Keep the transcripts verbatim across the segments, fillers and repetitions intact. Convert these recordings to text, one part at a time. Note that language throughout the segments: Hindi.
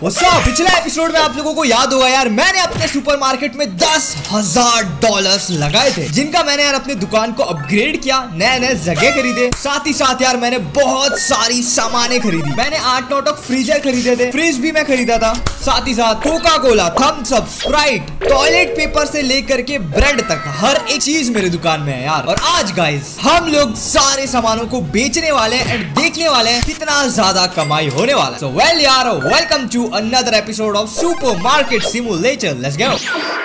पिछले एपिसोड में आप लोगों को याद होगा यार, मैंने अपने सुपरमार्केट में दस हजार डॉलर्स लगाए थे, जिनका मैंने यार अपनी दुकान को अपग्रेड किया, नए नए जगह खरीदे, साथ ही साथ यार मैंने बहुत सारी सामानें खरीदी। मैंने आठ नौ टॉक फ्रीजर खरीदे थे, फ्रिज भी मैं खरीदा था, साथ ही साथ Coca Cola, Thums Up, Sprite, toilet paper से लेकर के ब्रेड तक हर एक चीज मेरी दुकान में है यार। और आज गाइस हम लोग सारे सामानों को बेचने वाले हैं एंड देखने वाले हैं कितना ज्यादा कमाई होने वाला है। सो वेल यार, welcome to another episode of Supermarket Simulator. Let's go.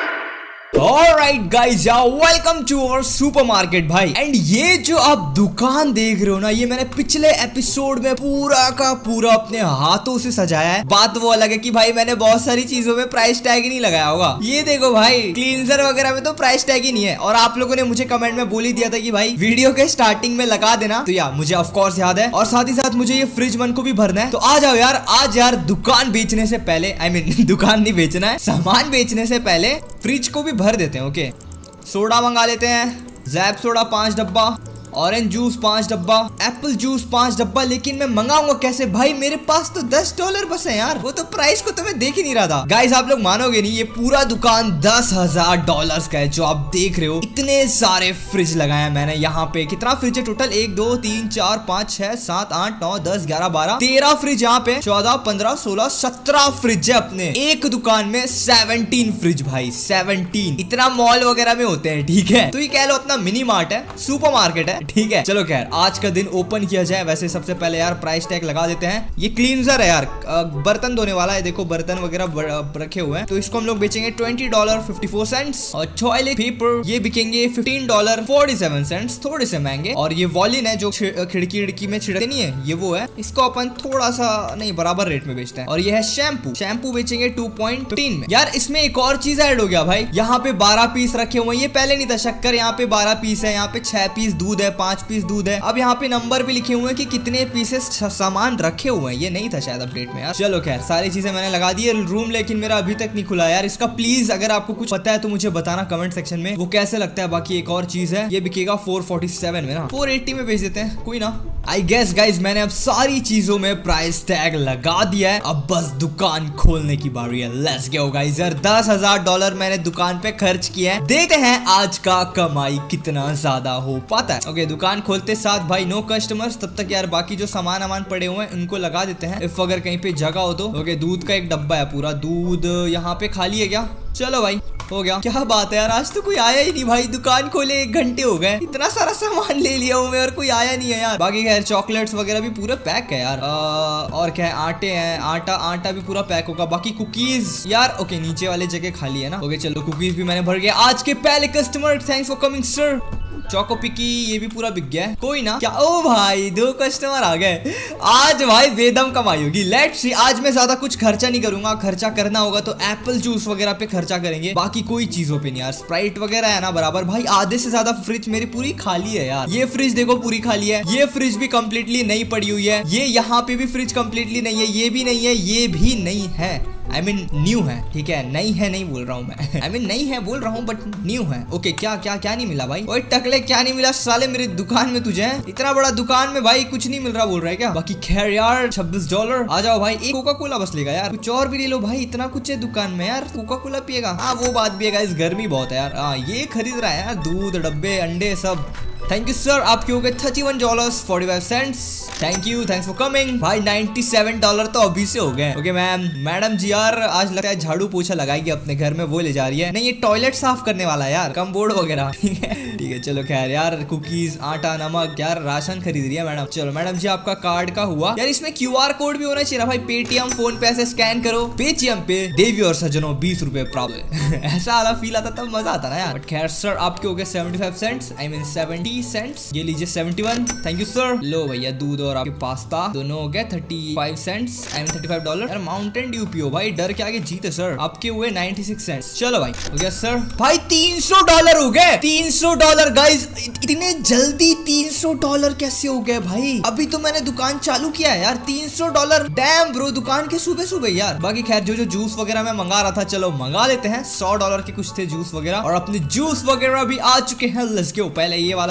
Alright guys, यार वेलकम टू अवर सुपरमार्केट भाई। एंड ये जो आप दुकान देख रहे हो ना, ये मैंने पिछले एपिसोड में पूरा का पूरा अपने हाथों से सजाया है। बात वो अलग है कि भाई मैंने बहुत सारी चीजों में प्राइस टैग ही नहीं लगाया होगा। ये देखो भाई, क्लींजर वगैरह में तो प्राइस टैग ही नहीं है। और आप लोगों ने मुझे कमेंट में बोल ही दिया था कि भाई वीडियो के स्टार्टिंग में लगा देना, तो यार मुझे ऑफकोर्स याद है। और साथ ही साथ मुझे ये फ्रिज मन को भी भरना है। तो आ जाओ यार, आज यार दुकान बेचने से पहले, आई मीन दुकान नहीं बेचना है, सामान बेचने से पहले फ्रिज को भी भर देते हैं। ओके, सोडा मंगा लेते हैं, जैप सोडा पांच डब्बा, ऑरेंज जूस पांच डब्बा, एप्पल जूस पांच डब्बा। लेकिन मैं मंगाऊंगा कैसे भाई, मेरे पास तो दस डॉलर बस है यार। वो तो प्राइस को तो मैं देख ही नहीं रहा था। गाइस आप लोग मानोगे नहीं, ये पूरा दुकान दस हजार डॉलर का है जो आप देख रहे हो। इतने सारे फ्रिज लगाए हैं मैंने यहाँ पे। कितना फ्रिज है टोटल? एक दो तीन चार पाँच छह सात आठ नौ दस ग्यारह बारह तेरह फ्रिज यहाँ पे, चौदह पंद्रह सोलह सत्रह फ्रिज है अपने एक दुकान में। सेवनटीन फ्रिज भाई, सेवनटीन। इतना मॉल वगैरह में होते हैं, ठीक है? तो ये कह लो अपना मिनी मार्ट है, सुपर मार्केट है, ठीक है? चलो खैर, आज का दिन ओपन किया जाए। वैसे सबसे पहले यार प्राइस टैग लगा देते हैं। ये क्लींजर है यार, बर्तन धोने वाला है। देखो बर्तन वगैरह रखे हुए हैं। तो इसको हम लोग बेचेंगे twenty dollar fifty four cents. और टॉयलेट पेपर ये बिकेंगे fifteen dollar forty seven cents, थोड़े से महंगे। और ये वॉलिन है जो खिड़की खिड़की में छिड़कते नहीं है, ये वो है। इसको अपन थोड़ा सा नहीं, बराबर रेट में बेचते हैं। और ये है शैम्पू, शैम्पू बेचेंगे टू पॉइंट फिफ्टीन में। यार इसमें एक और चीज ऐड हो गया भाई, यहाँ पे बारह पीस रखे हुए हैं। ये पहले नहीं था। शक्कर यहाँ पे बारह पीस है, यहाँ पे छह पीस दूध है, पांच पीस दूध है। अब यहाँ पे नंबर भी लिखे हुए हैं कि कितने पीसेस सामान रखे हुए हैं। ये नहीं था शायद अपडेट में यार। चलो खैर, सारी चीजें मैंने लगा दी है। रूम लेकिन मेरा अभी तक नहीं खुला यार। इसका प्लीज अगर आपको कुछ पता है तो मुझे बताना कमेंट सेक्शन में, वो कैसे लगता है। बाकी एक और चीज है, ये बिकेगा फोर फोर्टी सेवन में ना, फोर एट्टी में बेच देते हैं, कोई ना। आई गेस गाइज मैंने अब सारी चीजों में प्राइस टैग लगा दिया है। अब बस दुकान खोलने की बारी है। Let's go guys. यार दस हजार डॉलर मैंने दुकान पे खर्च किया है। देखते हैं आज का कमाई कितना ज्यादा हो पाता है। ओके, दुकान खोलते साथ भाई नो कस्टमर्स। तब तक यार बाकी जो सामान वामान पड़े हुए हैं उनको लगा देते हैं, इफ अगर कहीं पे जगह हो तो। ओके, दूध का एक डब्बा है पूरा। दूध यहाँ पे खाली है क्या? चलो भाई, हो गया। क्या बात है यार, आज तो कोई आया ही नहीं भाई। दुकान खोले एक घंटे हो गए, इतना सारा सामान ले लिया हूँ मैं और कोई आया नहीं है यार। बाकी खैर चॉकलेट्स वगैरह भी पूरा पैक है यार। आ, और क्या है, आटे हैं, आटा आटा भी पूरा पैक होगा। बाकी कुकीज यार, ओके नीचे वाले जगह खाली है ना। ओके चलो, कुकीज भी मैंने भर गया। आज के पहले customer, thanks for coming sir. चोको पिकी ये भी पूरा बिक गया है, कोई ना। क्या ओ भाई, दो कस्टमर आ गए। आज भाई बेदम कमाई होगी। Let's see. आज मैं ज्यादा कुछ खर्चा नहीं करूंगा। खर्चा करना होगा तो एप्पल जूस वगैरह पे खर्चा करेंगे, बाकी कोई चीजों पे नहीं यार। स्प्राइट वगैरह है ना बराबर। भाई आधे से ज्यादा फ्रिज मेरी पूरी खाली है यार। ये फ्रिज देखो पूरी खाली है। ये फ्रिज भी कम्प्लीटली नहीं पड़ी हुई है। ये यहाँ पे भी फ्रिज कम्प्लीटली नहीं है। ये भी नहीं है, ये भी नहीं है। आई मीन न्यू है, ठीक है? नहीं है नहीं बोल रहा हूँ मैं। आई मीन नहीं है बोल रहा हूँ बट न्यू है। ओके, क्या क्या क्या नहीं मिला भाई? ओए टकले, क्या नहीं मिला साले मेरी दुकान में तुझे? इतना बड़ा दुकान में भाई कुछ नहीं मिल रहा बोल रहा है क्या? बाकी खैर यार छब्बीस डॉलर। आ जाओ भाई, एक कोका कोला बस लेगा यार, कुछ और भी ले लो भाई। इतना कुछ है दुकान में यार, कोका कोला पिएगा? हाँ वो बात भी है गाइस, गर्मी बहुत है यार। हाँ ये खरीद रहा है यार, दूध डब्बे अंडे सब। थैंक यू सर, आपके हो गए thirty one dollar forty five cents. Thank you, thanks for coming. भाई नाइन्टी सेवन डॉलर तो अभी से हो गए। ओके मैम, मैडम जी यार आज लगता है झाड़ू पोछा लगाएगी अपने घर में, वो ले जा रही है। नहीं, ये टॉयलेट साफ करने वाला है यार, कम बोर्ड वगैरह। ठीक है ठीक है, चलो खैर यार, कुकीज आटा नमक यार राशन खरीद रही है मैडम। चलो मैडम जी, आपका कार्ड का हुआ यार। इसमें क्यू आर कोड भी होना चाहिए भाई। पेटीएम फोन पे ऐसे स्कैन करो, पेटीएम पे देवी और सज्जनों बीस रुपए प्राप्त। ऐसा वाला फील आता तब मजा आता ना यार। बट खैर सर, आपके हो गए seventy five cents, I mean seventy cents. ये लीजिए seventy one. Thank you sir. लो भैया, दूध और आपके पास्ता दोनों हो गए thirty five cents, I mean thirty five dollar. यार माउंटेन ड्यू पियो भाई, डर के आगे जीते सर। आपके हुए नाइन्टी सिक्स सेंट्स। चलो भाई, हो गया सर। भाई तीन सौ डॉलर हो गए। तीन सौ डॉलर गाइस, इतने जल्दी तीन सौ डॉलर कैसे हो गए भाई? अभी तो मैंने दुकान चालू किया है यार। तीन सौ डॉलर, डैम ब्रो, दुकान के सुबह सुबह यार। बाकी खैर जो जो जूस वगैरह मैं मंगा रहा था, चलो मंगा लेते हैं। सौ डॉलर के कुछ थे जूस वगैरह, और अपने जूस वगैरह भी आ चुके हैं। Let's go. पहले ये वाला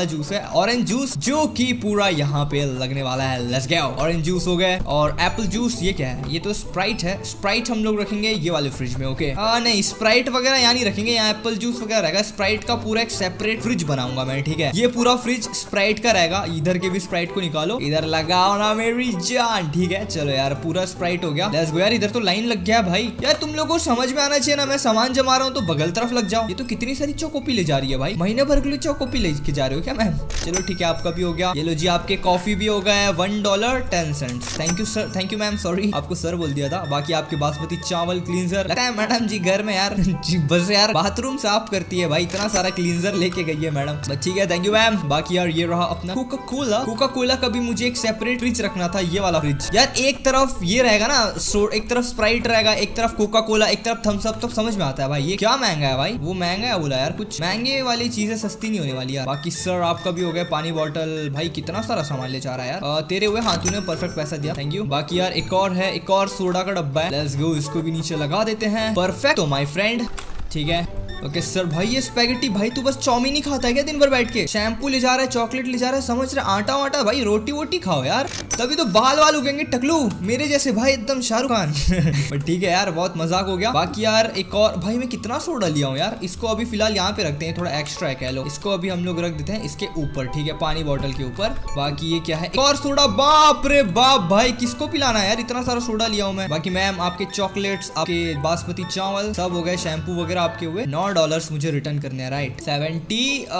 जूस है, ऑरेंज जूस, जो कि पूरा यहाँ पे लगने वाला है। Let's go. ऑरेंज जूस हो गए और एप्पल जूस। ये क्या है? ये तो स्प्राइट है। स्प्राइट हम लोग रखेंगे ये वाले फ्रिज में। ओके आ, नहीं स्प्राइट वगैरह यहाँ नहीं रखेंगे, यहाँ एप्पल जूस वगैरह रहेगा। स्प्राइट का पूरा एक सेपरेट फ्रिज बनाऊंगा मैं, ठीक है। ये पूरा फ्रिज स्प्राइट का रहेगा। इधर के भी स्प्राइट को निकालो, इधर लगाओ ना मेरी जान, ठीक है। चलो यार पूरा स्प्राइट हो गया। लेट्स गो यार। इधर तो लाइन लग गया भाई। यार तुम लोगों को समझ में आना चाहिए ना, मैं सामान जमा रहा हूँ तो बगल तरफ लग जाओ। ये तो कितनी सारी चौकोपी ले जा रही है भाई, महीने भर के लिए चौकोपी लेके जा रहे हो क्या मैम? चलो ठीक है, आपका भी हो गया। ये लो जी, आपके कॉफी भी हो गया है one dollar ten cent. Thank you sir, thank you ma'am, sorry आपको सर बोल दिया था। बाकी आपके बासमती चावल क्लींजर। लगता है मैडम जी घर में यार बस यार बाथरूम साफ करती है भाई, इतना सारा क्लींजर लेके गई है मैडम। ठीक है, थैंक यू मैम। बाकी यार ये रहा अपना कोका कोला। कोका कोला का भी मुझे एक सेपरेट फ्रिज रखना था, ये वाला फ्रिज। यार एक तरफ ये रहेगा ना, एक तरफ स्प्राइट रहेगा, एक तरफ कोका कोला, एक तरफ थम्स अप, तो समझ में आता है भाई ये क्या महंगा है भाई। वो महंगा है बोला यार, कुछ महंगे वाली चीजें सस्ती नहीं होने वाली यार। बाकी सर आपका भी हो गया पानी बॉटल। भाई कितना सारा सामान ले जा रहा है यार। आ, तेरे हुए हाथों ने परफेक्ट पैसा दिया, थैंक यू। बाकी यार एक और है, एक और सोडा का डब्बा है। लेट्स गो, इसको भी नीचे लगा देते हैं। परफेक्ट तो माय फ्रेंड, ठीक है। Okay sir. भाई ये स्पैगेटी, भाई तू बस चाउमीन ही खाता है क्या दिन भर बैठ के? शैम्पू ले जा रहा है, चॉकलेट ले जा रहा है, समझ रहे? आटा वाटा भाई, रोटी वोटी खाओ यार, तभी तो बाल वाल उगेंगे टकलू मेरे जैसे भाई, एकदम शाहरुख खान। पर ठीक है यार, बहुत मजाक हो गया। बाकी यार एक और, भाई मैं कितना सोडा लिया हूँ यार। इसको अभी फिलहाल यहाँ पे रखते हैं, थोड़ा एक्स्ट्रा है कह लो। इसको अभी हम लोग रख देते हैं इसके ऊपर, ठीक है, पानी बॉटल के ऊपर। बाकी ये क्या है? एक और सोडा। बाप रे बाप भाई, किसको पिलाना है यार, इतना सारा सोडा लिया हूँ मैं। बाकी मैम आपके चॉकलेट्स, आपके बासमती चावल सब हो गए, शैम्पू वगैरह आपके हुए। नौ डॉलर मुझे रिटर्न करने हैं, right. Seventy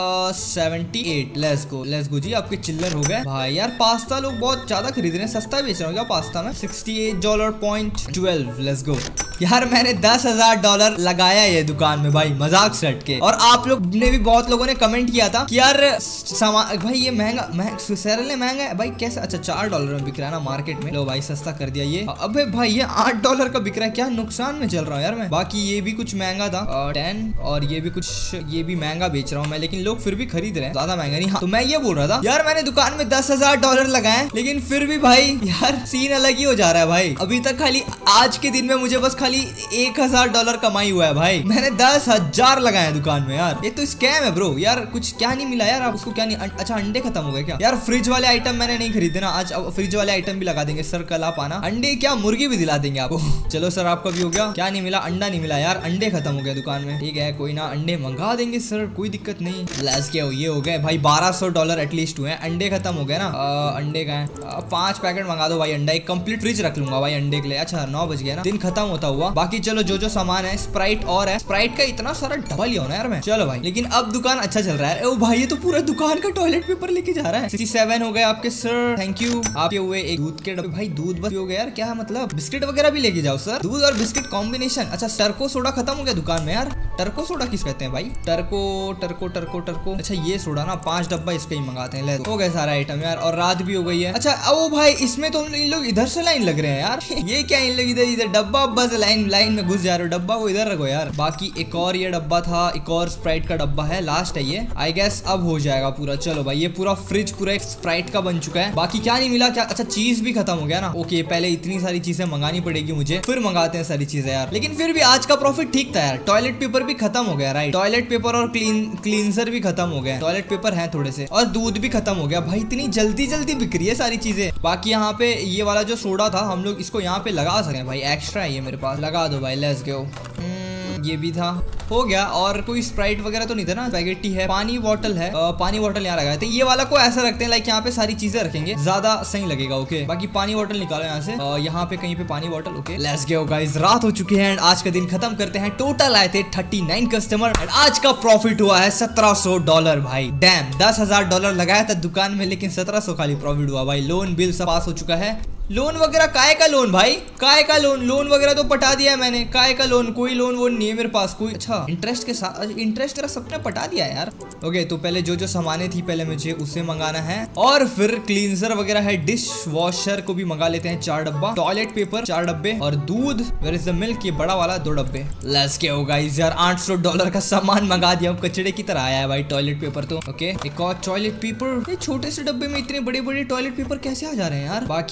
seventy eight. Let's go, let's go जी, आपके चिल्लर हो गए। भाई यार पास्ता लोग बहुत ज्यादा खरीद रहे हैं, सस्ता बेच रहा हूँ क्या पास्ता में? Sixty eight dollar point twelve. Let's go यार, मैंने दस हजार डॉलर लगाया ये दुकान में भाई, मजाक सेट के। और आप लोग ने भी, बहुत लोगों ने कमेंट किया था कि यार सामान भाई ये महंगा महंगा महंगा है भाई, कैसे? अच्छा चार डॉलर में बिक रहा है ना मार्केट में। लो भाई सस्ता कर दिया ये। अबे भाई ये आठ डॉलर का बिक रहा है, क्या नुकसान में चल रहा हूँ यार मैं। बाकी ये भी कुछ महंगा था, टेन, और ये भी कुछ, ये भी महंगा बेच रहा हूँ मैं, लेकिन लोग फिर भी खरीद रहे हैं, ज्यादा महंगा नहीं। हाँ, तो मैं ये बोल रहा था यार, मैंने दुकान में दस हजार डॉलर लगाए, लेकिन फिर भी भाई यार सीन अलग ही हो जा रहा है भाई। अभी तक खाली आज के दिन में मुझे बस खाली एक हजार डॉलर कमाई हुआ है भाई, मैंने दस हजार लगाए दुकान में यार। ये तो स्कैम है ब्रो यार, कुछ क्या नहीं मिला यार। आप उसको क्या नहीं, अच्छा अंडे खत्म हो गए क्या यार? फ्रिज वाले आइटम मैंने नहीं खरीदे ना आज, फ्रिज वाले आइटम भी लगा देंगे सर, कल आप आना। अंडे क्या, मुर्गी भी दिला देंगे आपको। चलो सर आपका भी हो गया। क्या नहीं मिला? अंडा नहीं मिला यार, अंडे खत्म हो गए दुकान में। ठीक है कोई ना, अंडे मंगा देंगे सर, कोई दिक्कत नहीं। लेट्स गो, ये हो गए भाई बारह सौ डॉलर एटलीस्ट हुए। अंडे खत्म हो गए ना, आ, अंडे का है, पांच पैकेट मंगा दो भाई अंडा, एक कंप्लीट फ्रिज रख लूंगा भाई अंडे के लिए। अच्छा नौ बज गया ना, दिन खत्म होता हुआ। बाकी चलो जो जो सामान है, स्प्राइट और है, स्प्राइट का इतना सारा डबल ही होना यार मैं। चलो भाई, लेकिन अब दुकान अच्छा चल रहा है। ओ भाई ये तो पूरा दुकान का टॉयलेट पेपर लेके जा रहा है। सिक्सटी सेवन हो गए आपके सर, थैंक यू। आपके हुए एक दूध के डब्बे, भाई दूध बस हो गया यार, क्या मतलब? बिस्किट वगैरह भी लेके जाओ सर, दूध और बिस्किट कॉम्बिनेशन। अच्छा टर्को सोडा खत्म हो गया दुकान में यार। टर्को सोडा किस कहते हैं भाई? टर्को टर्को टर्को टर्को अच्छा ये सोडा ना, पांच डब्बा इसका ही मंगाते हैं। ले हो गए सारा आइटम यार, और रात भी हो गई है। अच्छा ओ भाई इसमें तो इन लोग इधर से लाइन लग रहे हैं यार। ये क्या, इन लोग इधर इधर डब्बा अब्बा से लाइन लाइन में घुस जा रहे हो, डब्बा को इधर रखो यार। बाकी एक और ये डब्बा था, एक और स्प्राइट का डब्बा है, लास्ट है ये आई गेस, अब हो जाएगा पूरा। चलो भाई ये पूरा फ्रिज पूरा एक स्प्राइट का बन चुका है। बाकी क्या नहीं मिला क्या? अच्छा चीज भी खत्म हो गया ना। ओके पहले इतनी सारी चीजें मंगानी पड़ेगी मुझे, फिर मंगाते हैं सारी चीजें यार। लेकिन फिर भी आज का प्रॉफिट ठीक था यार। टॉयलेट पेपर भी खत्म हो गया, राइट, टॉयलेट पेपर और क्लीन क्लींजर भी खत्म हो गया। टॉयलेट पेपर है थोड़े से, और दूध भी खत्म हो गया भाई। इतनी जल्दी जल्दी बिक रही है सारी चीजें। बाकी यहाँ पे ये वाला जो सोडा था, हम लोग इसको यहाँ पे लगा सके भाई, एक्स्ट्रा है ये मेरे पास, लगा दो भाई। लेट्स गो, ये भी था, हो गया। और कोई स्प्राइट वगैरह तो नहीं था ना? स्पैगेटी है, पानी बॉटल है, आ, पानी बॉटल यहाँ लगाए थे। ये वाला को ऐसा रखते हैं लाइक यहाँ पे सारी चीजें रखेंगे, ज्यादा सही लगेगा। ओके बाकी पानी बॉटल निकालो यहाँ से, यहाँ पे कहीं पे पानी bottle. Okay let's go guys, रात हो चुकी है एंड आज का दिन खत्म करते हैं। टोटल आए थे थर्टी नाइन कस्टमर एंड आज का प्रॉफिट हुआ है सत्रह सौ डॉलर भाई। डैम, दस हजार डॉलर लगाया था दुकान में, लेकिन सत्रह सौ खाली प्रॉफिट हुआ भाई। लोन बिल सब पास हो चुका है। लोन वगैरह काय का लोन भाई, काय का लोन? लोन वगैरह तो पटा दिया है मैंने, काय का लोन? कोई लोन वोन नहीं है मेरे पास कोई। अच्छा इंटरेस्ट के साथ, इंटरेस्ट तेरा सबने पटा दिया यार। ओके तो पहले जो जो सामानें थी पहले मुझे उसे मंगाना है, और फिर क्लींजर वगैरह है, डिश वॉशर को भी मंगा लेते हैं चार डब्बा, टॉयलेट पेपर चार डब्बे, और दूध वेयर इज द मिल्क ये बड़ा वाला दो डब्बे। लेट्स गो गाइस यार, आठ सौ डॉलर का सामान मंगा दिया, कचड़े की तरह आया है भाई टॉयलेट पेपर तो। ओके एक और टॉयलेट पेपर, ये छोटे से डब्बे में इतने बड़े बड़े टॉयलेट पेपर कैसे आ जा रहे हैं यार? बाकी और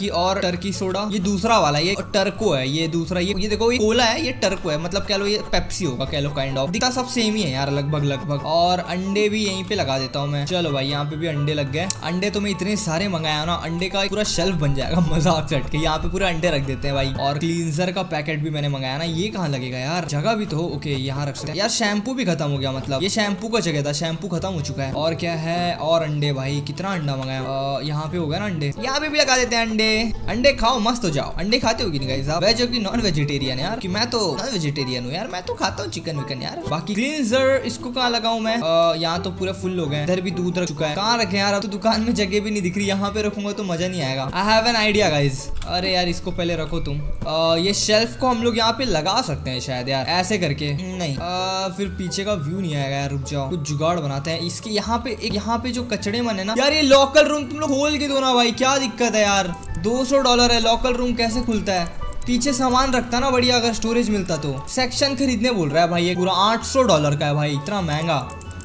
टर्की सोडा, ये दूसरा वाला ये टर्को है, ये दूसरा ये ये देखो ये कोला है, ये टर्को है, मतलब कह लो ये पेप्सी होगा, कह लो काइंड ऑफ। दिखा सब सेम ही है यार लगभग लगभग। और अंडे भी यहीं पे लगा देता हूँ मैं। चलो भाई यहाँ पे भी अंडे लग गए। अंडे तो मैं इतने सारे मंगाया ना, अंडे का पूरा शेल्फ बन जाएगा मजाक से हट के। यहाँ पे पूरे अंडे रख देते हैं भाई। और क्लींजर का पैकेट भी मैंने मंगाया ना, ये कहाँ लगेगा यार, जगह भी तो हो। ओके यहाँ रख सकते हैं यार। शैम्पू भी खत्म हो गया, मतलब ये शैम्पू का जगह था, शैम्पू खत्म हो चुका है। और क्या है, और अंडे भाई, कितना अंडा मंगाया। यहाँ पे हो गया ना अंडे, यहाँ पे भी लगा देते हैं अंडे। अंडे खाओ मस्त हो जाओ। अंडे खाते हो कि नहीं गाइस आप, वेज हो कि नॉन वेजिटेरियन यार? कि मैं तो नॉन वेजिटेरियन हूँ यार, मैं तो खाता हूँ चिकन विकन यार। बाकी क्लींजर इसको कहाँ लगाऊं मैं? यहाँ तो पूरे फुल हो गए। इधर भी दूध रख चुका है, कहाँ रखे यार? अब तो दुकान में जगह भी नहीं दिख रही, यहाँ पे रखूंगा तो मजा नहीं आएगा। I have an idea guys. अरे यार इसको पहले रखो तुम। आ, ये शेल्फ को हम लोग यहाँ पे लगा सकते हैं शायद यार, ऐसे करके। नहीं आ, फिर पीछे का व्यू नहीं आएगा यार, रुक जाओ कुछ जुगाड़ बनाते हैं। इसके यहाँ पे एक यहाँ पे जो कचड़े मन है ना यार, ये लॉकर रूम तुम लोग खोल के दो ना भाई, क्या दिक्कत है यार? दो सौ डॉलर है, लॉकर रूम कैसे खुलता है? पीछे सामान रखता ना बढ़िया, अगर स्टोरेज मिलता तो। सेक्शन खरीदने बोल रहा है भाई, ये पूरा आठ सौ डॉलर का है भाई, इतना महंगा।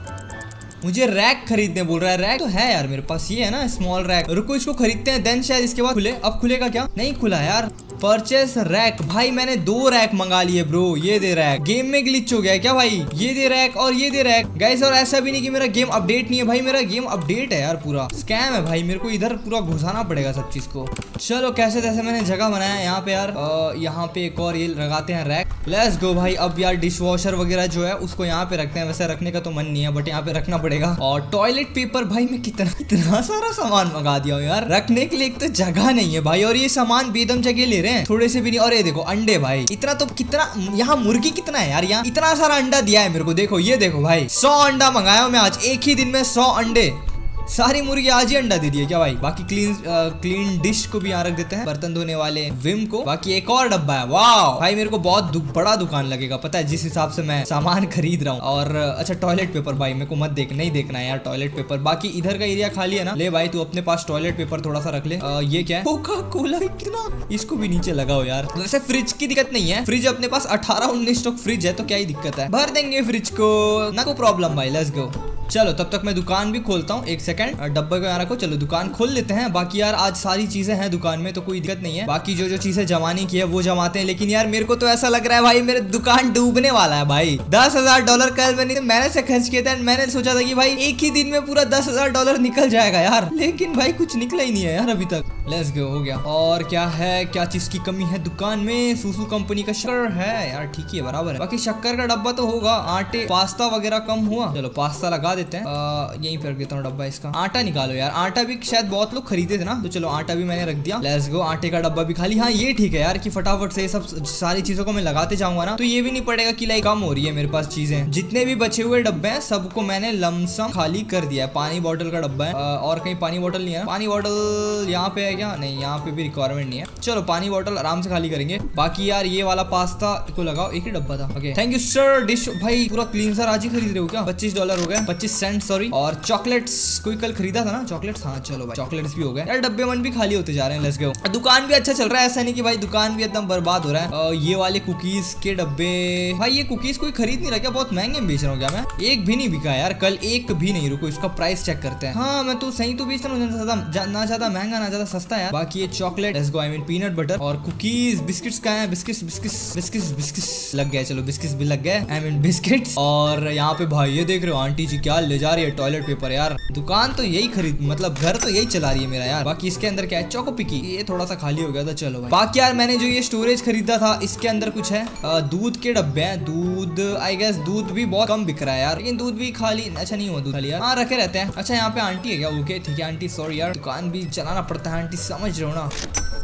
मुझे रैक खरीदने बोल रहा है। रैक तो है यार मेरे पास, ये है ना स्मॉल रैक। रुको इसको खरीदते हैं, देन शायद इसके बाद खुले। अब खुलेगा क्या? नहीं खुला यार। परचेस रैक भाई, मैंने दो रैक मंगा लिए ब्रो। ये दे रैक, गेम में ग्लिच हो गया है क्या भाई? ये दे रैक और ये दे रैक गाइस। और ऐसा भी नहीं कि मेरा गेम अपडेट नहीं है भाई, मेरा गेम अपडेट है यार, पूरा स्कैम है भाई। मेरे को इधर पूरा घुसाना पड़ेगा सब चीज को। चलो कैसे तैसे मैंने जगह बनाया है यहाँ पे यार। यहाँ पे एक और ये लगाते हैं रैक। लेट्स गो भाई। अब यार डिश वॉशर वगैरह जो है उसको यहाँ पे रखते हैं। वैसे रखने का तो मन नहीं है, बट यहाँ पे रखना पड़ेगा। और टॉयलेट पेपर भाई, मैं कितना कितना सारा सामान मंगा दिया हूँ यार, रखने के लिए एक तो जगह नहीं है भाई। और ये सामान बेदम जगह ले रहे हैं, थोड़े से भी नहीं। और ये देखो अंडे भाई, इतना तो कितना यहाँ मुर्गी कितना है यार, यहाँ इतना सारा अंडा दिया है मेरे को। देखो ये देखो भाई, सौ अंडा मंगाया हूँ मैं आज, एक ही दिन में सौ अंडे। सारी मुर्गी आज ही अंडा दे दिए क्या भाई? बाकी क्लीन क्लीन डिश को भी यहाँ रख देते हैं, बर्तन धोने वाले विम को। बाकी एक और डब्बा है। वाह भाई, मेरे को बहुत दु, बड़ा दुकान लगेगा पता है, जिस हिसाब से मैं सामान खरीद रहा हूँ। और अच्छा टॉयलेट पेपर भाई, मेरे को मत देख नहीं देखना है यार टॉयलेट पेपर। बाकी इधर का एरिया खाली है ना, ले भाई तू अपने पास टॉयलेट पेपर थोड़ा सा रख ले। आ, ये क्या है? कोका कोला कितना, इसको भी नीचे लगाओ यार। वैसे फ्रिज की दिक्कत नहीं है, फ्रिज अपने पास अठारह उन्नीस स्टॉक फ्रिज है, तो क्या ही दिक्कत है, भर देंगे फ्रिज को, ना कोई प्रॉब्लम भाई। Let's go. चलो तब तक मैं दुकान भी खोलता हूँ, एक सेकंड। डब्बे को यहाँ रखो, चलो दुकान खोल लेते हैं। बाकी यार आज सारी चीजें हैं दुकान में, तो कोई दिक्कत नहीं है। बाकी जो जो चीजें जमाने की है वो जमाते हैं। लेकिन यार मेरे को तो ऐसा लग रहा है भाई, मेरे दुकान डूबने वाला है भाई। दस हजार डॉलर कल मैंने मैंने से खर्च किया था। मैंने सोचा था कि भाई एक ही दिन में पूरा दस हजार डॉलर निकल जाएगा यार, लेकिन भाई कुछ निकला ही नहीं है यार अभी तक। लेट्स गो, हो गया। और क्या है, क्या चीज की कमी है दुकान में? सूसू कंपनी का शक्कर है यार, ठीक है बराबर है। बाकी शक्कर का डब्बा तो होगा, आटे पास्ता वगैरह कम हुआ। चलो पास्ता लगा देते हैं, यहीं पे रख देता हूँ डब्बा इसका। आटा निकालो यार, आटा भी शायद बहुत लोग खरीदे थे ना, तो चलो आटा भी मैंने रख दिया। Let's go. आटे का डब्बा भी खाली। हाँ ये ठीक है यार कि फटाफट से सब सारी चीजों को मैं लगाते जाऊंगा ना, तो ये भी नहीं पड़ेगा कि लाइक कम हो रही है मेरे पास चीजें। जितने भी बचे हुए डब्बे हैं सबको मैंने लमसम खाली कर दिया है। पानी बॉटल का डब्बा है, और कहीं पानी बॉटल नहीं है। पानी बॉटल यहाँ पे है क्या? नहीं यहाँ पे भी रिक्वायरमेंट नहीं है। चलो पानी बॉटल आराम से खाली करेंगे। बाकी यार ये वाला पास्ता को लगाओ, एक ही डब्बा था। Okay thank you sir. Dish भाई पूरा क्लींजर आज ही खरीद रहे हो क्या? पच्चीस डॉलर हो गए, पच्चीस सेंट सॉरी। और चॉकलेट्स कोई कल खरीदा था ना चॉकलेट्स? हाँ चलो भाई चॉकलेट्स भी हो गए यार। डब्बे मन भी खाली होते जा रहे हैं। Let's go. दुकान भी अच्छा चल रहा है, ऐसा नहीं कि भाई दुकान भी एकदम बर्बाद हो रहा है। आ, ये वाले कुकीज के डब्बे भाई, ये कुकीज कोई खरीद नहीं रहा क्या? बहुत महंगे में बेच रहा हूँ क्या मैं? एक भी नहीं बिका यार कल, एक भी नहीं। रुको इसका प्राइस चेक करते हैं। हाँ मैं तो सही तो बेच रहा हूँ, ना ज्यादा महंगा ना ज्यादा सस्ता यार। बाकी ये chocolate let's go, I mean peanut butter. और कुकीज बिस्किट्स का है, बिस्किट्स बिस्किट्स बिस्किट्स बिस्किट्स लग गए। चलो बिस्किट्स भी लग गए, आई मीन बिस्किट्स। और यहाँ पे भाई ये देख रहे हो आंटी जी क्या ले जा रही है? टॉयलेट पेपर यार। दुकान तो यही खरीद, मतलब घर तो यही चला रही है मेरा यार। बाकी इसके अंदर क्या है? चोको पिकी, ये थोड़ा सा खाली हो गया था। चलो भाई। बाकी यार मैंने जो ये स्टोरेज खरीदा था इसके अंदर कुछ है, आ, दूध के डब्बे हैं। दूध आई गेस दूध भी बहुत कम बिक रहा है यार, लेकिन दूध भी खाली अच्छा नहीं हुआ दूध खाली यार। हाँ रखे रहते हैं। अच्छा यहाँ पे आंटी है क्या? ओके ठीक है आंटी, सॉरी यार दुकान भी चलाना पड़ता है आंटी, समझ रहे हो ना।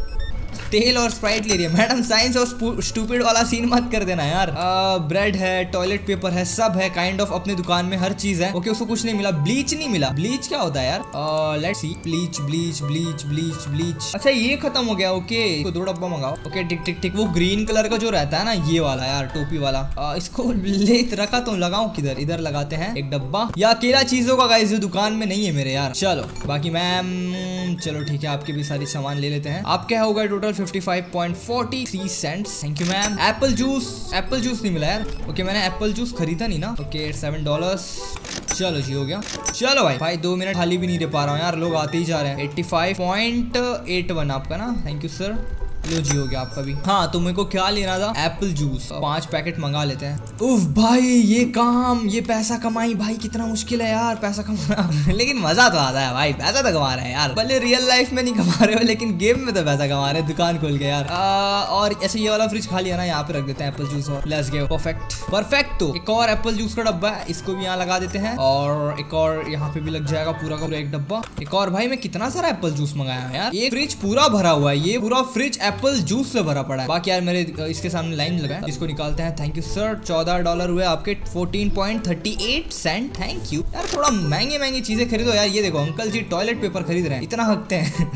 तेल और स्प्राइट ले रही है मैडम, साइंस और स्टूपिड वाला सीन मत कर देना यार। ब्रेड है, टॉयलेट पेपर है, सब है काइंड ऑफ अपने दुकान में, हर चीज है। ओके उसको कुछ नहीं मिला। ब्लीच नहीं मिला। ब्लीच क्या होता है यार? Let's see. Bleach bleach bleach bleach bleach अच्छा ये खत्म हो गया। ओके तो दो डब्बा मंगाओ। ओके टिक टिक टिक। वो ग्रीन कलर का जो रहता है ना, ये वाला यार टोपी वाला, आ, इसको ले रखा तो लगाऊं किधर? इधर लगाते हैं एक डब्बा। या अकेला चीजों का गाइस जो दुकान में नहीं है मेरे यार। चलो बाकी मैम चलो ठीक है, आपके भी सारी सामान ले लेते हैं। आप क्या होगा टोटल पचपन point four three cents. Thank you ma'am. Apple juice, apple juice नहीं मिला यार। ओके मैंने एप्पल जूस खरीदा नहीं ना। Okay seven dollars. चलो जी हो गया। चलो भाई भाई दो मिनट खाली भी नहीं दे पा रहा हूँ यार, लोग आते ही जा रहे हैं। Eighty five point eight one आपका ना, थैंक यू सर। लो जी हो गया आपका भी। हाँ तो मेरे को क्या लेना था, एप्पल जूस, पांच पैकेट मंगा लेते हैं। उफ भाई ये काम, ये पैसा कमाई भाई कितना मुश्किल है यार पैसा कमाना लेकिन मजा तो आता है भाई, पैसा तो कमा रहे हैं यार, भले रियल लाइफ में नहीं कमा रहे हो लेकिन गेम में तो पैसा कमा रहे हैं दुकान खोल के यार। आ, और ऐसे ये वाला फ्रिज खाली है ना, यहाँ पे रख देते हैं एप्पल जूस और लेट्स गो। Perfect perfect. तो एक और एप्पल जूस का डब्बा है, इसको भी यहाँ लगा देते हैं और एक और यहाँ पे भी लग जाएगा पूरा का पूरा एक डब्बा। एक और भाई मैं कितना सारा एप्पल जूस मंगाया है यार, ये फ्रिज पूरा भरा हुआ है, ये पूरा फ्रिज एप्पल जूस से भरा पड़ा है। बाकी यार मेरे इसके सामने लाइन लगा है, इसको निकालते हैं। Thank you sir. चौदह डॉलर हुए आपके, fourteen point thirty eight cent. Thank you यार, थोड़ा महंगे महंगे चीजें खरीदो यार। ये देखो अंकल जी टॉयलेट पेपर खरीद रहे हैं, इतना हकते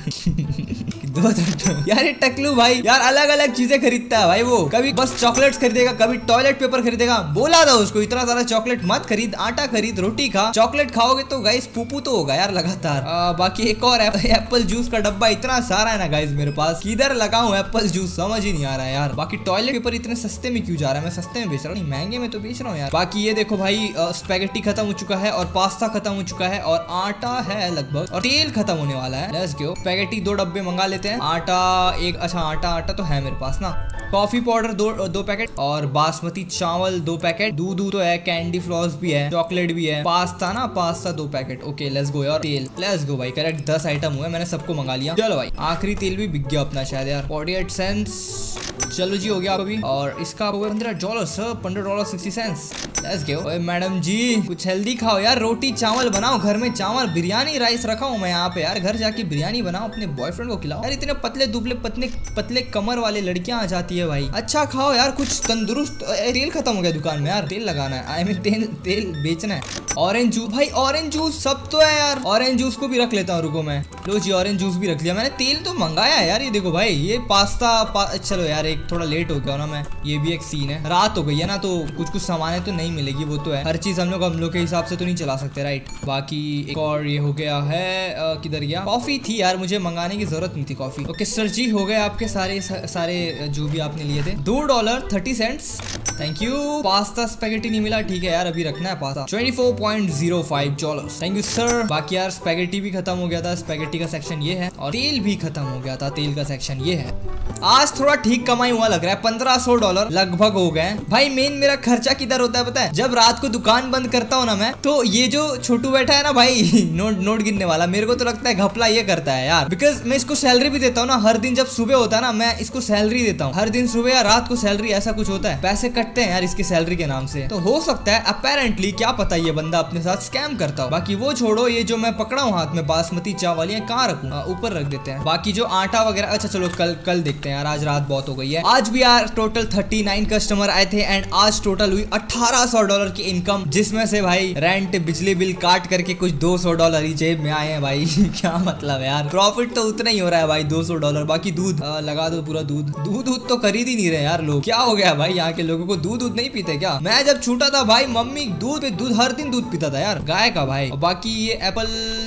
हैं दो यार ये टकलू भाई यार अलग अलग चीजें खरीदता है भाई, वो कभी बस चॉकलेट्स खरीदेगा, कभी टॉयलेट पेपर खरीदेगा। बोला था उसको इतना सारा चॉकलेट मत खरीद, आटा खरीद, रोटी खा। चॉकलेट खाओगे तो गाइस पुपू तो होगा यार लगातार। आ, बाकी एक और एप्पल जूस का डब्बा इतना सारा है ना गाइस मेरे पास, किधर लगाऊं एप्पल जूस समझ ही नहीं आ रहा है यार। बाकी टॉयलेट पेपर इतने सस्ते में क्यों जा रहा है, मैं सस्ते में बेच रहा हूँ, महंगे में तो बेच रहा हूँ यार। बाकी ये देखो भाई स्पैगेटी खत्म हो चुका है और पास्ता खत्म हो चुका है और आटा है लगभग और तेल खत्म होने वाला है। Let's go. स्पैगेटी दो डब्बे मंगा लेते हैं, आटा एक, अच्छा आटा आटा तो है मेरे पास ना। कॉफी पाउडर दो दो पैकेट और बासमती चावल दो पैकेट, दूध तो है, कैंडी फ्लॉस भी है, चॉकलेट भी है, पास्ता ना पास्ता दो पैकेट। ओके लेट्स गो यार। तेल लेट्स गो भाई, करेक्ट दस आइटम हुए, मैंने सबको मंगा लिया। चलो भाई आखिरी तेल भी बिक गया अपना शायद यार, फोर्टी एट सेंट्स। चलो जी हो गया अभी, और इसका हुआ पंद्रह डॉलर सर, पंद्रह dollar sixty cents. Let's go. ओए मैडम जी कुछ हेल्दी खाओ यार, रोटी चावल बनाओ घर में, चावल बिरयानी राइस रखा हूँ मैं यहाँ पे यार, घर जाके बिरयानी बनाओ अपने बॉयफ्रेंड को खिलाओ यार। इतने पतले दुबले पतले पतले कमर वाले लड़कियां आ जाती है भाई, अच्छा खाओ यार कुछ तंदुरुस्त। तेल खत्म हो गया दुकान में यार, तेल लगाना है, आई मीन तेल तेल बेचना है। ऑरेंज जूस भाई, ऑरेंज जूस सब तो है यार, ऑरेंज जूस को भी रख लेता हूँ, रुको मैं। लो जी ऑरेंज जूस भी रख लिया मैंने। तेल तो मंगाया है यार, ये देखो भाई ये पास्ता पा... चलो यार एक थोड़ा लेट हो गया ना मैं, ये भी एक सीन है, रात हो गई है ना तो कुछ कुछ सामान तो नहीं मिलेगी, वो तो है, हर चीज हम लोग हम लोग के हिसाब से तो नहीं चला सकते राइट। बाकी एक और ये हो गया है, किधर गया, कॉफी थी यार, मुझे मंगाने की जरूरत नहीं थी कॉफी। ओके सर जी हो गए आपके सारे सारे जो भी आपने लिए थे, दो dollar thirty cents. Thank you. Pasta spaghetti नहीं मिला, ठीक है यार अभी रखना है pasta, twenty four point zero five dollar. Thank you sir. बाकी यार स्पैगेटी भी खत्म हो गया था, स्पैगेटी का सेक्शन ये है, और तेल भी खत्म हो गया था, तेल का सेक्शन ये है। आज थोड़ा ठीक कमाई हुआ लग रहा है, पंद्रह सौ डॉलर लगभग हो गए भाई। मेन मेरा खर्चा किधर होता है पता है, जब रात को दुकान बंद करता हूँ ना मैं, तो ये जो छोटू बैठा है ना भाई नोट नोट गिनने वाला, मेरे को तो लगता है घपला ये करता है यार, बिकॉज मैं इसको सैलरी भी देता हूँ ना, हर दिन जब सुबह होता है ना मैं इसको सैलरी देता हूँ, हर दिन सुबह या रात को सैलरी, ऐसा कुछ होता है, पैसे कटते हैं यार इसकी सैलरी के नाम से। तो हो सकता है अपेरेंटली, क्या पता ये बंदा अपने साथ स्कैम करता हो। बाकी वो छोड़ो, ये जो मैं पकड़ा हूँ हाथ में बासमती चावल, ये कहाँ रखूँ, ऊपर रख देते हैं। बाकी जो आटा वगैरह, अच्छा चलो कल कल देखते हैं यार, आज रात बहुत हो गई है। आज भी यार टोटल थर्टी नाइन कस्टमर आए थे एंड आज टोटल हुई अठारह सौ डॉलर की इनकम, जिसमें से भाई रेंट बिजली बिल काट करके कुछ दो सौ डॉलर ही जेब में आए हैं भाई क्या मतलब यार, प्रॉफिट तो उतना ही हो रहा है भाई, दो सौ डॉलर। बाकी दूध लगा दो पूरा, दूध दूध दूध तो खरीद ही नहीं रहे यार लोग, क्या हो गया भाई यहाँ के लोगों को, दूध दूध नहीं पीते क्या? मैं जब छोटा था भाई मम्मी दूध पे दूध हर दिन दूध पीता था यार, गाय का भाई। और बाकी ये एप्पल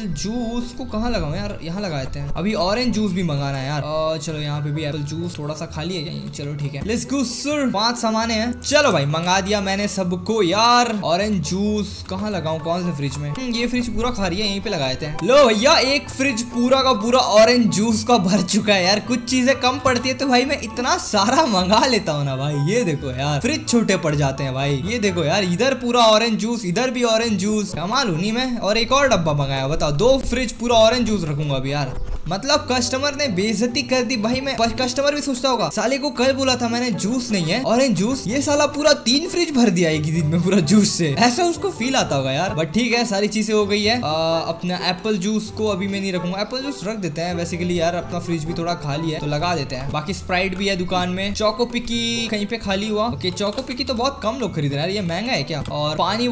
जूस को कहाँ लगाऊं यार, यहाँ लगाते हैं। अभी ऑरेंज जूस भी मंगाना है यार, और चलो यहाँ पे भी एप्पल जूस थोड़ा सा खाली है, चलो ठीक है। लेट्स गो सर, पांच सामाने हैं, चलो भाई मंगा दिया मैंने सबको यार। ऑरेंज जूस कहाँ लगाऊं, कौन से फ्रिज में? ये फ्रिज पूरा खा रही है, यहीं पे लगाए थे। लो भैया एक फ्रिज पूरा का पूरा ऑरेंज जूस का भर चुका है यार, कुछ चीजें कम पड़ती है तो भाई मैं इतना सारा मंगा लेता हूँ ना भाई। ये देखो यार फ्रिज छोटे पड़ जाते हैं भाई, ये देखो यार इधर पूरा ऑरेंज जूस, इधर भी ऑरेंज जूस, कमाल हूँ नहीं मैं। और एक और डब्बा मंगाया, बताओ दो फ्रिज पूरा ऑरेंज जूस रखूंगा अभी यार, मतलब कस्टमर ने बेइज्जती कर दी भाई। मैं कस्टमर भी सोचता होगा साले को कल बोला था मैंने जूस नहीं है ऑरेंज जूस, ये साला पूरा तीन फ्रिज भर दिया एक ही दिन में पूरा जूस से, ऐसा उसको फील आता होगा यार। बट ठीक है सारी चीजें हो गई है। आ, अपना एप्पल जूस को अभी मैं नहीं रखूंगा, एप्पल जूस रख देते हैं बेसिकली यार, अपना फ्रिज भी थोड़ा खाली है तो लगा देते हैं। बाकी स्प्राइट भी है दुकान में, चोको पिकी कहीं पे खाली हुआ, ओके चोको पिकी तो बहुत कम लोग खरीद रहे हैं यार, ये महंगा है क्या? और पानी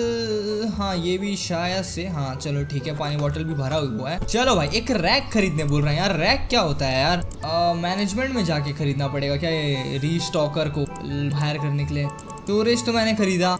बॉटल, हाँ ये भी शायद से, हाँ चलो ठीक है पानी बॉटल भी भरा हुआ है। चलो भाई एक रैक खरीदने बोल रहे हैं यार, रैक क्या होता है यार? मैनेजमेंट में जाके खरीदना पड़ेगा क्या ये रीस्टॉकर को हायर करने के लिए? स्टोरेज तो मैंने खरीदा,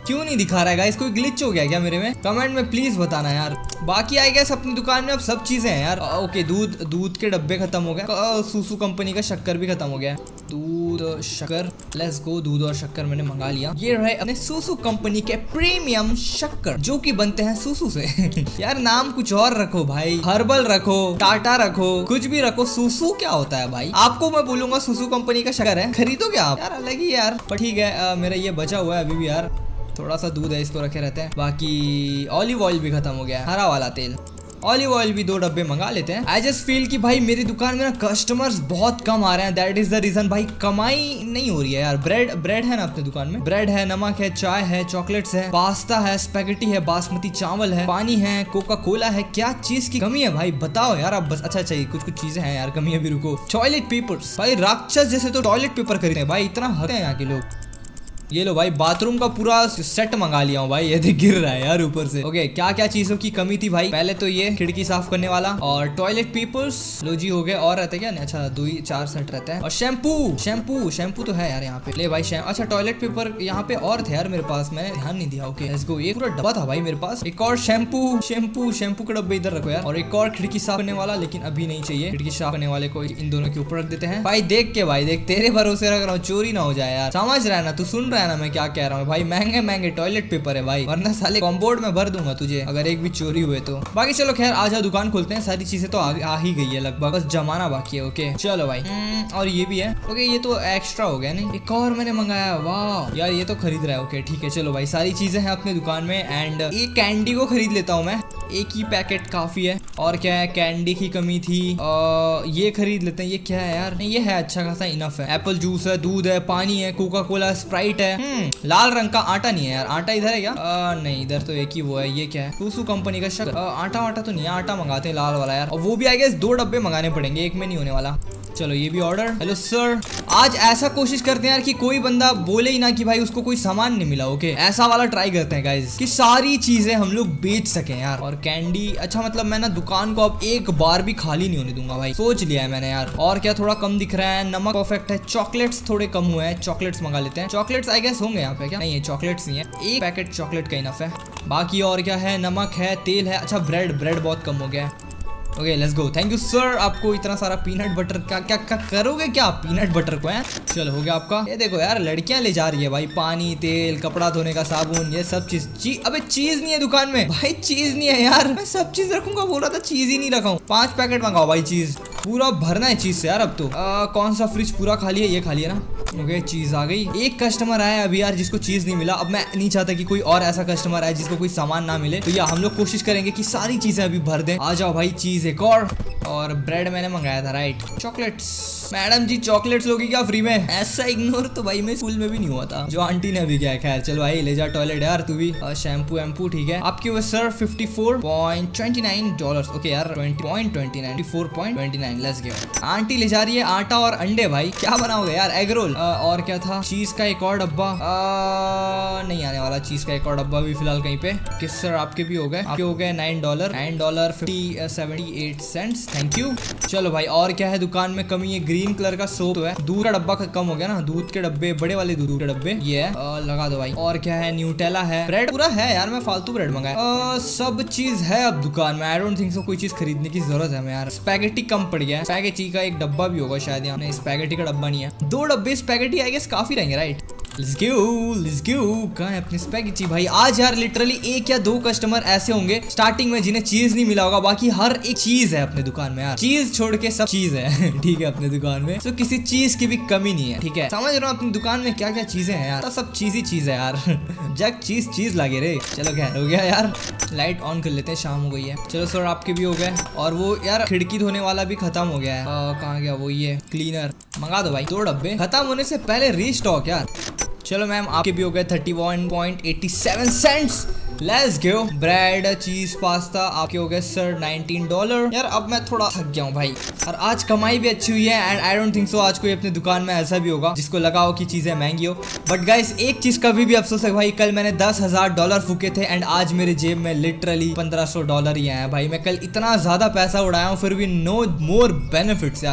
क्यों नहीं दिखा रहा है गाइस? कोई ग्लिच हो गया क्या मेरे में? कमेंट में प्लीज बताना यार। बाकी आई गेस अपनी दुकान में अब सब चीजें हैं यार। ओके, दूध दूध के डब्बे खत्म हो गए। सूसू कंपनी का शक्कर भी खत्म हो गया। दूध शक्कर, लेट्स गो। दूध और शक्कर मैंने मंगा लिया। ये रहे अपने सूसू कंपनी के प्रीमियम शक्कर जो कि बनते हैं सूसू से। यार नाम कुछ और रखो भाई, हर्बल रखो, टाटा रखो, कुछ भी रखो। सूसू क्या होता है भाई? आपको मैं बोलूंगा सूसू कंपनी का शक्कर है, खरीदोगे आप? यार अलग ही यार, पर ठीक है। मेरा ये बचा हुआ है अभी भी यार, थोड़ा सा दूध है, इसको रखे रहते हैं। बाकी ऑलिव ऑयल भी खत्म हो गया है, हरा वाला तेल। ऑलिव ऑयल भी दो डब्बे मंगा लेते हैं। आई जस्ट फील कि भाई मेरी दुकान में ना कस्टमर्स बहुत कम आ रहे हैं। दैट इज द रीजन भाई, कमाई नहीं हो रही है यार। ब्रेड ब्रेड है ना अपनी दुकान में? ब्रेड है, नमक है, चाय है, चॉकलेट्स है, पास्ता है, स्पैगेटी है, बासमती चावल है, पानी है, कोका कोला है। क्या चीज की कमी है भाई बताओ यार आप बस। अच्छा चाहिए कुछ कुछ चीजें हैं यार, कमी है भी। रुको, टॉयलेट पेपर्स भाई, राक्षस जैसे तो टॉयलेट पेपर खरीदते हैं भाई, इतना हद है यहाँ के लोग। ये लो भाई, बाथरूम का पूरा सेट मंगा लिया हूँ भाई। ये देख गिर रहा है यार ऊपर से। ओके, क्या क्या चीजों की कमी थी भाई? पहले तो ये खिड़की साफ करने वाला और टॉयलेट पेपर्स लो जी हो गए। और रहते क्या? नहीं, अच्छा दो ही चार सेट रहता है। और शैम्पू शैम्पू शैम्पू तो है यार यहाँ पे। ले भाई शैम्पू। अच्छा टॉयलेट पेपर यहाँ पे और थे यार मेरे पास, मैंने ध्यान नहीं दिया। Okay let's go. ये पूरा डब्बा था भाई मेरे पास। एक और शैम्पू शैम्पू शैम्पू का डब्बा इधर रखो यार। और एक और खिड़की साफ करने वाला, लेकिन अभी नहीं चाहिए। खिड़की साफ करने वाले को इन दोनों के ऊपर रख देते हैं। भाई देख के भाई, देख तेरे भरोसे रख रहा हूँ, चोरी ना हो जाए यार। समझ रहा है ना तू? सुन रहा है ना मैं क्या कह रहा हूँ भाई? महंगे महंगे टॉयलेट पेपर है भाई, वरना साले कॉम्बोर्ड में भर दूंगा तुझे अगर एक भी चोरी हुए तो। बाकी चलो खैर, आज दुकान खोलते हैं। सारी चीजें तो आ, आ ही गई है लगभग, बस जमाना बाकी है। ओके चलो भाई। और ये भी है। ओके ये तो एक्स्ट्रा हो गया। नहीं, एक और मैंने मंगाया। वाह यार ये तो खरीद रहा है। ओके ठीक है चलो भाई, सारी चीजें हैं अपने दुकान में। एंड एक कैंडी को खरीद लेता हूँ मैं, एक ही पैकेट काफी है। और क्या है, कैंडी की कमी थी, आ, ये खरीद लेते हैं। ये क्या है यार? नहीं ये है अच्छा खासा, इनफ है। एप्पल जूस है, दूध है, पानी है, कोका कोला, स्प्राइट है। हम्म लाल रंग का आटा नहीं है यार। आटा इधर है क्या? आ, नहीं इधर तो एक ही वो है। ये क्या है? सूसू कंपनी का शक्कर। आटा वाटा तो नहीं है, आटा मंगाते हैं लाल वाला यार। और वो भी आई गेस दो डब्बे मंगाने पड़ेंगे, एक में नहीं होने वाला। चलो ये भी ऑर्डर। हेलो सर, आज ऐसा कोशिश करते हैं यार कि कोई बंदा बोले ही ना कि भाई उसको कोई सामान नहीं मिला। ओके ऐसा वाला ट्राई करते हैं गाइस कि सारी चीजें हम लोग बेच सकें यार। और कैंडी, अच्छा मतलब मैं ना दुकान को अब एक बार भी खाली नहीं होने दूंगा भाई, सोच लिया है मैंने यार। और क्या थोड़ा कम दिख रहा है? नमक परफेक्ट है। चॉकलेट्स थोड़े कम हुए हैं, चॉकलेट्स मंगा लेते हैं। चॉकलेट्स आई गेस होंगे यहाँ पे क्या? नहीं है चॉकलेट्स नहीं है, एक पैकेट चॉकलेट का इनफ है। बाकी और क्या है? नमक है, तेल है। अच्छा ब्रेड ब्रेड बहुत कम हो गया है। Okay let's go. Thank you sir, आपको इतना सारा पीनट बटर का क्या क्या करोगे क्या पीनट बटर को है? चलो हो गया आपका। ये देखो यार लड़कियां ले जा रही है भाई, पानी, तेल, कपड़ा धोने का साबुन, ये सब चीज। ची, अबे चीज नहीं है दुकान में भाई, चीज नहीं है यार। मैं सब चीज रखूंगा बोल रहा था, चीज ही नहीं रखा हूँ। पांच पैकेट मंगाओ भाई, चीज पूरा भरना है चीज से यार। अब तो आ, कौन सा फ्रिज पूरा खाली है? ये खाली है ना। ओके चीज आ गई। एक कस्टमर आया अभी यार जिसको चीज नहीं मिला। अब मैं नहीं चाहता कि कोई और ऐसा कस्टमर आए जिसको कोई सामान ना मिले, तो यार हम लोग कोशिश करेंगे कि सारी चीजें अभी भर दें। आ जाओ भाई, चीज एक और। और ब्रेड मैंने मंगाया था राइट। चॉकलेट्स मैडम जी, चॉकलेट्स लोगी क्या फ्री में? ऐसा इग्नोर तो भाई मैं स्कूल में भी नहीं हुआ था, जो आंटी ने अभी किया। खैर चलो भाई ले जा टॉयलेट यार तू भी। शैम्पू वैम्पू ठीक है। आपके वो sir fifty four point twenty nine dollar. Okay यार twenty point twenty nine four point twenty nine let's go. Aunty ले जा रही है आटा और अंडे भाई। क्या बनाओगे यार? Egg roll. और क्या था? चीज का एक और डब्बा। नहीं आने वाला चीज का एक और डब्बा भी फिलहाल कहीं पे। किस सर आपके भी हो गए? आपके हो गए nine dollar nine dollar fifty seventy eight cents. Thank you. चलो भाई और क्या है दुकान में कमी? है ग्रीन कलर का सोप है। दूध का डब्बा कम हो गया ना, दूध के डब्बे बड़े वाले दूध के डब्बे ये है, लगा दो भाई। और क्या है? न्यूटेला है। ब्रेड पूरा है यार, मैं फालतू ब्रेड मंगाया। सब चीज है अब दुकान में। आई डोंट थिंक सो कोई चीज खरीदने की जरूरत है हमें यार। स्पैगेटी कम पड़ गया है। स्पैगेटी का एक डब्बा भी होगा शायद यहाँ। नहीं स्पैगेटी का डब्बा नहीं है। दो डब्बे स्पैगेटी आई गेस काफी रहेंगे right. Let's go, let's go। कहाँ है अपनी स्पैगेटी भाई? आज यार लिटरली एक या दो कस्टमर ऐसे होंगे स्टार्टिंग में जिन्हें चीज नहीं मिला होगा। बाकी हर एक चीज है अपने दुकान में यार, चीज छोड़ के सब चीज है। ठीक है अपने दुकान में तो किसी चीज की भी कमी नहीं है। ठीक है समझ रहा हूँ अपनी दुकान में क्या क्या चीजें हैं यार, तो सब चीज ही चीज है यार। जग चीज चीज लगे रे। चलो खैर हो गया यार, लाइट ऑन कर लेते हैं, शाम हो गई है। चलो सर आपके भी हो गए। और वो यार खिड़की धोने वाला भी खत्म हो गया है। कहाँ गया वो? ये क्लीनर मंगा दो भाई, दो डब्बे खत्म होने से पहले रीस्टॉक यार। चलो मैम आपके भी हो गए thirty one point eighty seven cents. Let's go. Bread, cheese, pasta आपके हो गए सर नाइनटीन डॉलर। यार अब मैं थोड़ा थक गया हूँ भाई, और आज कमाई भी अच्छी हुई है। And I don't think so आज कोई अपनी दुकान में ऐसा भी होगा जिसको लगा हो कि चीजें महंगी हो। बट गाइस एक चीज का भी, भी अफसोस है भाई, कल मैंने दस हजार डॉलर फूके थे एंड आज मेरे जेब में लिटरली पंद्रह सौ डॉलर ही आया भाई। मैं कल इतना ज्यादा पैसा उड़ाया हूँ फिर भी नो मोर बेनिफिट्स यार।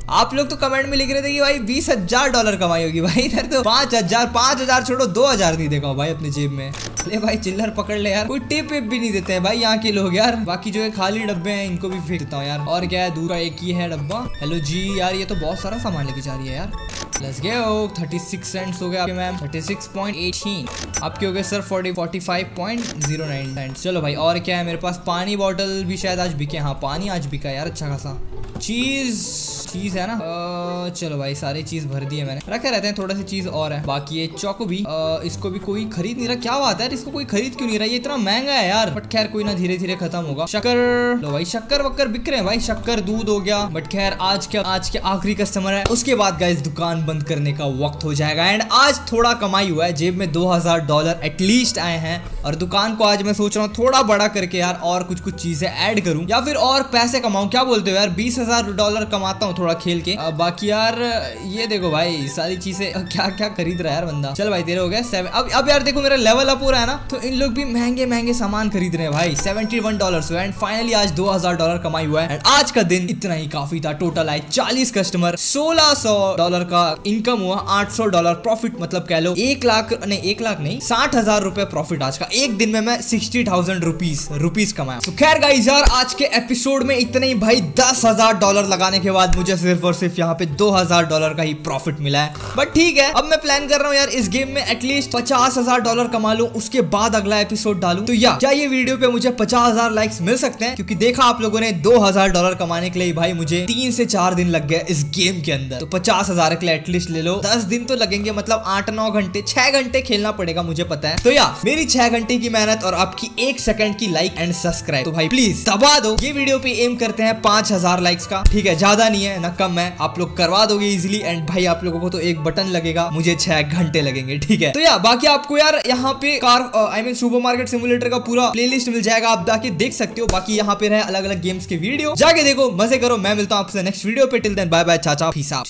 आप लोग तो कमेंट में लिख रहे थे कि भाई बीस हजार डॉलर कमाई होगी, भाई इधर तो पांच हजार पांच हजार छोड़ो दो हजार नहीं देखा भाई अपने जेब में। ले भाई चिल्लर पकड़ ले यार, कोई टिप विप भी नहीं देते हैं भाई यहाँ के लोग यार। बाकी जो है खाली डब्बे हैं इनको भी फेंक देता हूँ यार। और क्या है, दूर का एक ही है डब्बा। हेलो जी यार, ये तो बहुत सारा सामान लेके जा रही है यार। Let's go. Thirty six cents हो गए आपके ma'am, thirty six point eighteen आपके हो गए sir, forty forty five point zero nine cents. चलो भाई और क्या है मेरे पास, पानी बॉटल भी शायद आज बिके। हाँ पानी आज बिका यार अच्छा खासा। चीज चीज है ना, आ, चलो भाई सारी चीज भर दी है मैंने, रखे रहते हैं थोड़ा सी चीज और है। बाकी ये चौको भी, आ, इसको भी कोई खरीद नहीं रहा। क्या बात है यार, इसको कोई खरीद क्यों नहीं रहा, ये इतना महंगा है यार। बट खैर कोई ना, धीरे धीरे खत्म होगा। शक्कर लो भाई, शक्कर वक्कर बिक रहे हैं भाई, शक्कर दूध हो गया। बट खैर आज के आज के आखिरी कस्टमर है, उसके बाद गाइस दुकान बंद करने का वक्त हो जाएगा। एंड आज थोड़ा कमाई हुआ है, जेब में दो हजार डॉलर एटलीस्ट आए हैं। और दुकान को आज मैं सोच रहा हूँ थोड़ा बड़ा करके यार और कुछ कुछ चीजें ऐड करूँ या फिर और पैसे कमाऊं। क्या बोलते हो यार, बीस हजार डॉलर कमाता हूँ थोड़ा खेल के। अब बाकी यार ये देखो भाई सारी चीजें क्या क्या खरीद रहा है यार बंदा। चल भाई तेरे हो गया सेवन। अब अब यार देखो मेरा लेवल अप हो रहा है ना, तो इन लोग भी महंगे महंगे सामान खरीद रहे हैं भाई। सेवेंटी वन डॉलर हुआ एंड फाइनली आज दो हजार डॉलर कमाई हुआ है। एंड आज का दिन इतना ही काफी था। टोटल आए चालीस कस्टमर, सोलह सौ डॉलर का इनकम हुआ, आठ सौ डॉलर प्रॉफिट, मतलब कह लो एक लाख नहीं एक लाख नहीं साठ हजार रुपए प्रॉफिट आज का। एक दिन में मैं सिक्सटी थाउजेंड रुपीज रुपीज कमाया। तो खैर गाइस यार आज के एपिसोड में इतने ही भाई। दस हजार डॉलर लगाने के बाद मुझे सिर्फ और सिर्फ यहाँ पे दो हजार डॉलर का ही प्रॉफिट मिला है। बट ठीक है, अब मैं प्लान कर रहा हूँ यार इस गेम में एटलीस्ट पचास हजार डॉलर कमा लूं, उसके बाद अगला एपिसोड डालूं। तो या क्या ये वीडियो पे मुझे पचास हजार लाइक्स मिल सकते हैं? क्योंकि देखा आप लोगों ने दो हजार डॉलर कमाने के लिए भाई मुझे तीन से चार दिन लग गए इस गेम के अंदर। तो पचास हजार के लिए एटलीस्ट ले लो, दस दिन तो लगेंगे, मतलब आठ नौ घंटे छह घंटे खेलना पड़ेगा मुझे पता है। तो या मेरी छह घंटे की मेहनत और आपकी एक सेकंड की लाइक एंड सब्सक्राइब, तो भाई प्लीज दबा दो। ये वीडियो पे एम करते हैं पांच हजार लाइक्स का, ठीक है, ज्यादा नहीं है ना कम है, आप लोग करवा दोगे इजीली। एंड भाई आप लोगों को तो एक बटन लगेगा, मुझे छह घंटे लगेंगे, ठीक है। तो या बाकी आपको यार यहाँ पे car I mean supermarket simulator का पूरा प्लेलिस्ट मिल जाएगा, आप जाके देख सकते हो। बाकी यहाँ पे रहे अलग अलग गेम्स के वीडियो, जाके देखो, मजे करो। मैं मिलता हूँ आपसे नेक्स्ट वीडियो पे। टिल देन बाय बाय, चाचा, पीस आउट।